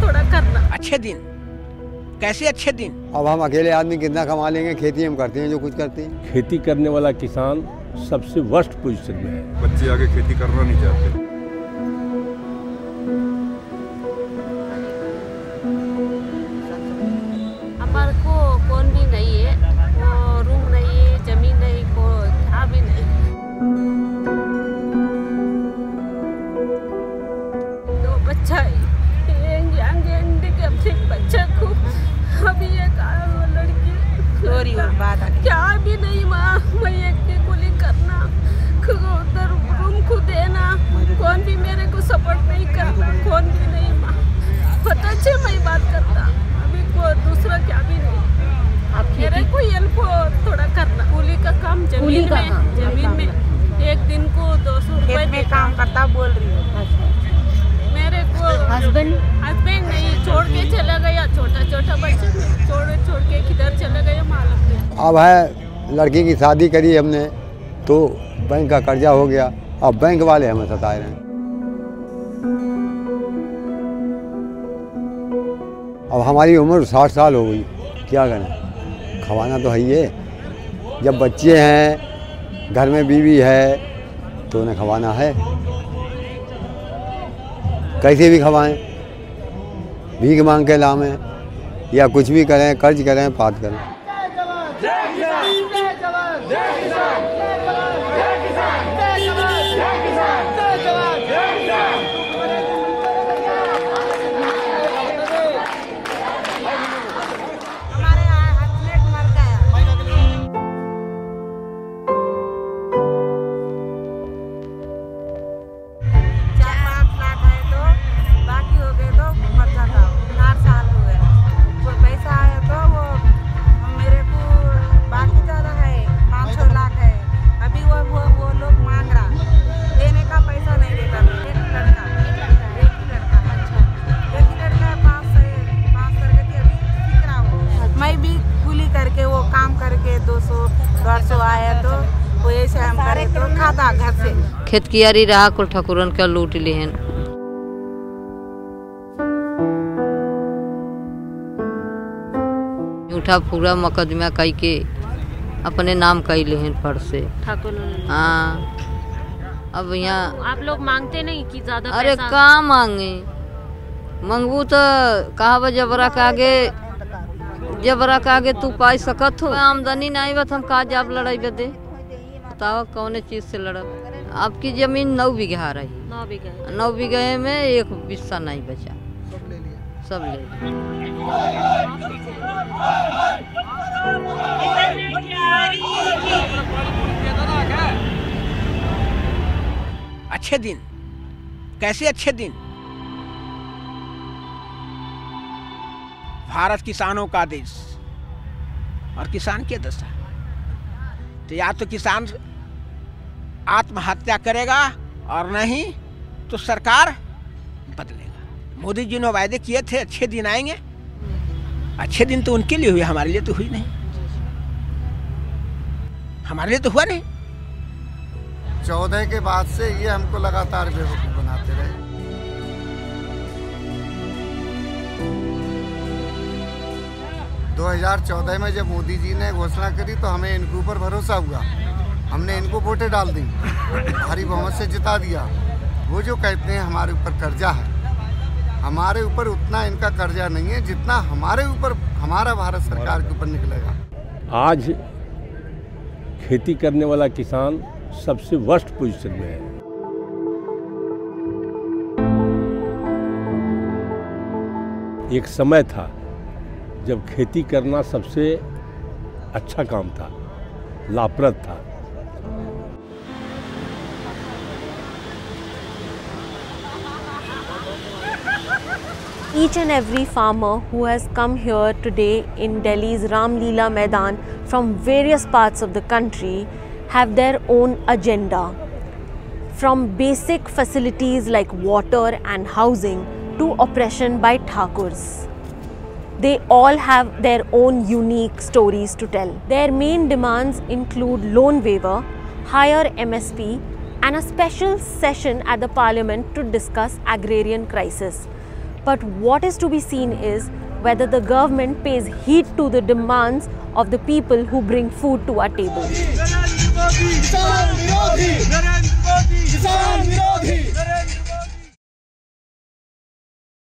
थोड़ा करना। अच्छे दिन कैसे अच्छे दिन? अब हम अकेले आदमी कितना कमा लेंगे? खेती हम करते हैं जो कुछ करते हैं। खेती करने वाला किसान सबसे वर्स्ट पोजीशन में है। बच्चे आगे खेती करना नहीं चाहते। हमारे को कौन भी नहीं है, वो रूम नहीं है, जमीन नहीं, को था भी नहीं। दो बच्चा है, बच्चा को अभी एक लड़की क्या भी नहीं माँ, मैं एक की कुली करना, उधर रूम को देना, कौन भी मेरे को सपोर्ट नहीं करता, कौन भी नहीं माँ, पता छे मैं बात करता, अभी को दूसरा क्या भी नहीं, मेरे को हेल्प थोड़ा करना, कुली का काम जमीन में एक दिन को 200 रुपए में काम करता बोल रही हूँ। मेरे को हस्बैंड नहीं, छोड़ के चला गया, छोटा बच्चा छोड़ के किधर चला गया मालूम नहीं। अब है लड़की की शादी करी हमने तो बैंक का कर्जा हो गया, अब बैंक वाले हमें सताए रहे हैं। अब हमारी उम्र 60 साल हो गई, क्या करें? खवाना तो है ही है। जब बच्चे हैं, घर में बीवी है तो उन्हें खवाना है। कैसे भी खवाएं, भीख मांग के लावें या कुछ भी करें, कर्ज करें, पात करें। खेत कियारी रहा कुल ठकुरन का लूट लिहन। झूठा पूरा मुकदमा कई के अपने नाम कई लिहन फर से ठाकुर। हाँ, अब यहाँ आप लोग मांगते नहीं कि ज्यादा? अरे कहाँ मांगे, मंगू तो कहा जबरा के आगे तू पाई सकत हो। आमदनी नहीं बत हम कहा जाब लड़ाई बदे, बताओ कौन चीज से लड़ब? आपकी जमीन 9 बीघा रही, 9 बीघे में एक हिस्सा नहीं बचा, सब ले अच्छे दिन कैसे अच्छे दिन? भारत किसानों का देश और किसान की दशा, तो या तो किसान आत्महत्या करेगा और नहीं तो सरकार बदलेगा। मोदी जी ने वायदे किए थे अच्छे दिन आएंगे, अच्छे दिन तो उनके लिए हुए, हमारे लिए तो हुई नहीं, हमारे लिए तो हुआ नहीं। 14 के बाद से ये हमको लगातार बेवकूफ बनाते रहे। – 2014 में जब मोदी जी ने घोषणा करी तो हमें इनके ऊपर भरोसा हुआ, हमने इनको वोटें डाल दी, भारी बहुमत से जिता दिया। वो जो कहते हैं हमारे ऊपर कर्जा है, हमारे ऊपर उतना इनका कर्जा नहीं है जितना हमारे ऊपर, हमारा भारत सरकार के ऊपर निकलेगा। आज खेती करने वाला किसान सबसे वर्स्ट पोजीशन में है। एक समय था जब खेती करना सबसे अच्छा काम था, लाभप्रद था। Each and every farmer who has come here today in Delhi's Ram Leela Maidan from various parts of the country have their own agenda. From basic facilities like water and housing to oppression by Thakurs. They all have their own unique stories to tell. Their main demands include loan waiver, higher MSP and a special session at the Parliament to discuss agrarian crisis. But what is to be seen is whether the government pays heed to the demands of the people who bring food to our table.